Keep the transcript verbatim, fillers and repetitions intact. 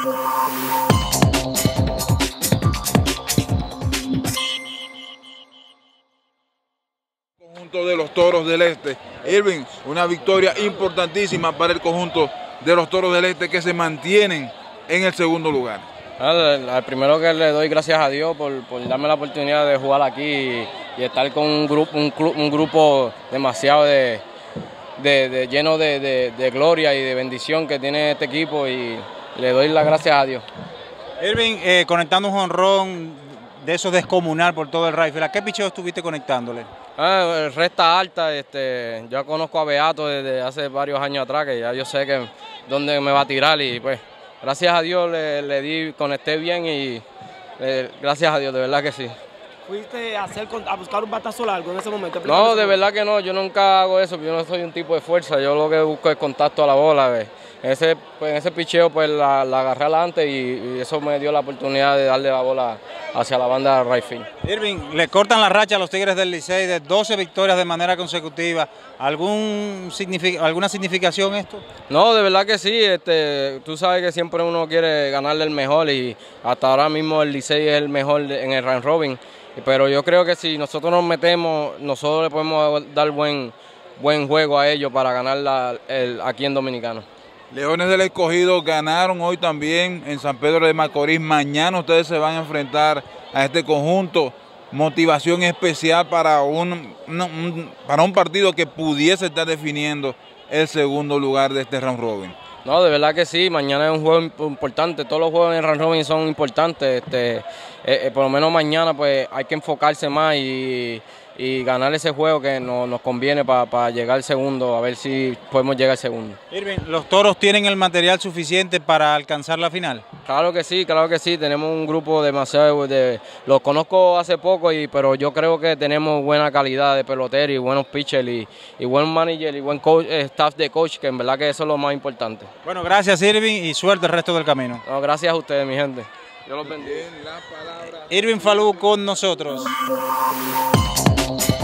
Conjunto de los Toros del Este. Irving, una victoria importantísima para el conjunto de los Toros del Este que se mantienen en el segundo lugar. Al, al primero que le doy gracias a Dios por, por darme la oportunidad de jugar aquí y, y estar con un grupo, un, club, un grupo demasiado de, de, de lleno de, de, de gloria y de bendición que tiene este equipo, y le doy las gracias a Dios. Irving, eh, conectando un jonrón de esos descomunal por todo el rifle, ¿a qué picheo estuviste conectándole? Ah, recta alta, este, yo conozco a Beato desde hace varios años atrás, que ya yo sé que dónde me va a tirar, y pues gracias a Dios le, le di, conecté bien y eh, gracias a Dios, de verdad que sí. ¿Fuiste a, hacer, a buscar un batazo largo en ese momento? No, de verdad que no, yo nunca hago eso, yo no soy un tipo de fuerza, yo lo que busco es contacto a la bola. ¿Ves? En ese, pues, en ese picheo pues la, la agarré adelante y, y eso me dio la oportunidad de darle la bola hacia la banda right field. Irving, le cortan la racha a los Tigres del Licey de doce victorias de manera consecutiva. ¿Algún signific ¿Alguna significación esto? No, de verdad que sí. Este, tú sabes que siempre uno quiere ganarle el mejor y hasta ahora mismo el Licey es el mejor en el round robin. Pero yo creo que si nosotros nos metemos, nosotros le podemos dar buen, buen juego a ellos para ganar la, el, aquí en Dominicano. Leones del Escogido ganaron hoy también en San Pedro de Macorís. Mañana ustedes se van a enfrentar a este conjunto. Motivación especial para un, un, para un partido que pudiese estar definiendo el segundo lugar de este round robin. No, de verdad que sí, mañana es un juego importante, todos los juegos en el round robin son importantes, este, eh, eh, por lo menos mañana pues hay que enfocarse más y, y ganar ese juego que no, nos conviene para pa llegar al segundo, a ver si podemos llegar al segundo. Irving, ¿los Toros tienen el material suficiente para alcanzar la final? Claro que sí, claro que sí, tenemos un grupo demasiado, de, los conozco hace poco, y, pero yo creo que tenemos buena calidad de pelotero y buenos pitchers y, y buen manager y buen coach, eh, staff de coach, que en verdad que eso es lo más importante. Bueno, gracias Irving y suerte el resto del camino. No, gracias a ustedes, mi gente. Dios los bendiga. Irving Falú con nosotros.